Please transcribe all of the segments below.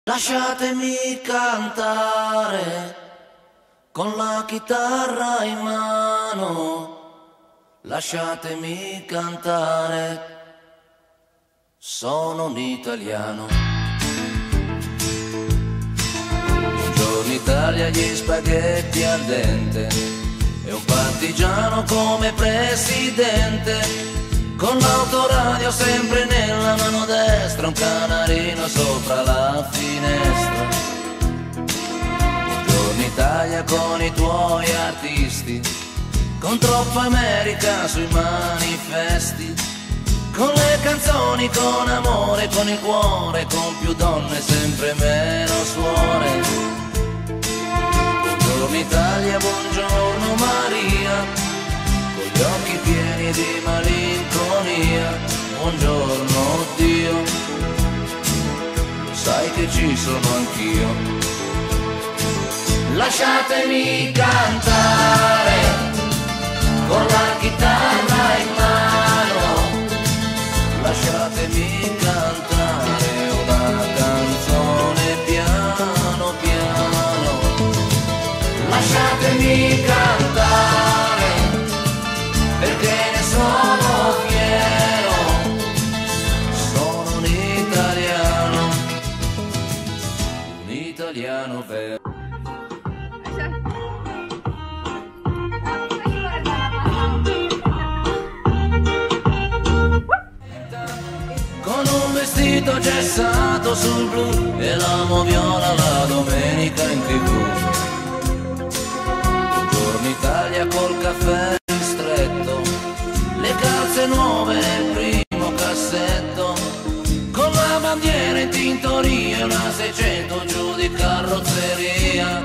Lasciatemi cantare con la chitarra in mano, lasciatemi cantare, sono un italiano. Buongiorno Italia, gli spaghetti al dente e un partigiano come presidente, con l'autoradio sempre nella mano destra, un canarino sopra la finestra. Buongiorno Italia con i tuoi artisti, con troppa America sui manifesti, con le canzoni, con amore, con il cuore, con più donne, sempre meno suore. Buongiorno Italia, buongiorno Maria, con gli occhi pieni di malinconia, buongiorno Dio, lo sai che ci sono anch'io. Lasciatemi cantare con la chitarra in mano, lasciatemi cantare una canzone piano piano, lasciatemi cantare perché ne sono fiero, sono un italiano vero. Con un vestito gessato sul blu e l'amo viola la domenica in TV. Buongiorno Italia col caffè ristretto, le calze nuove nel primo cassetto, con la bandiera in tintoria e una 600 giù di carrozzeria.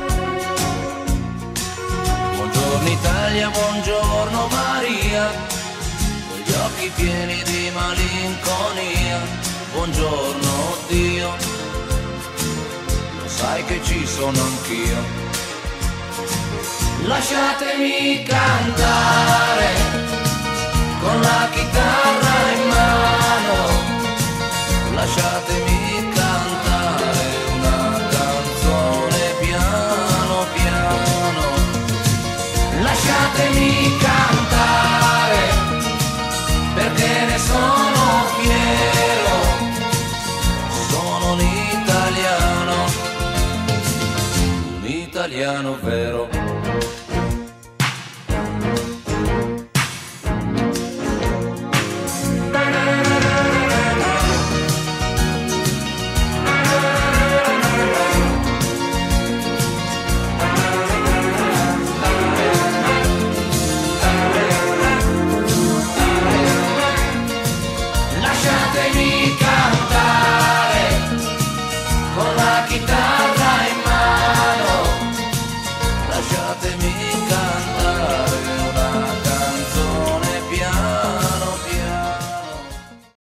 Buongiorno Italia, buongiorno Maria, con gli occhi pieni di malinconia, buongiorno Dio, lo sai che ci sono anch'io. Lasciatemi cantare con la chitarra in mano, lasciatemi cantare una canzone piano piano, lasciatemi cantare perché ne sono fiero, sono un italiano vero. Lasciatemi cantare con la chitarra in mano, lasciatemi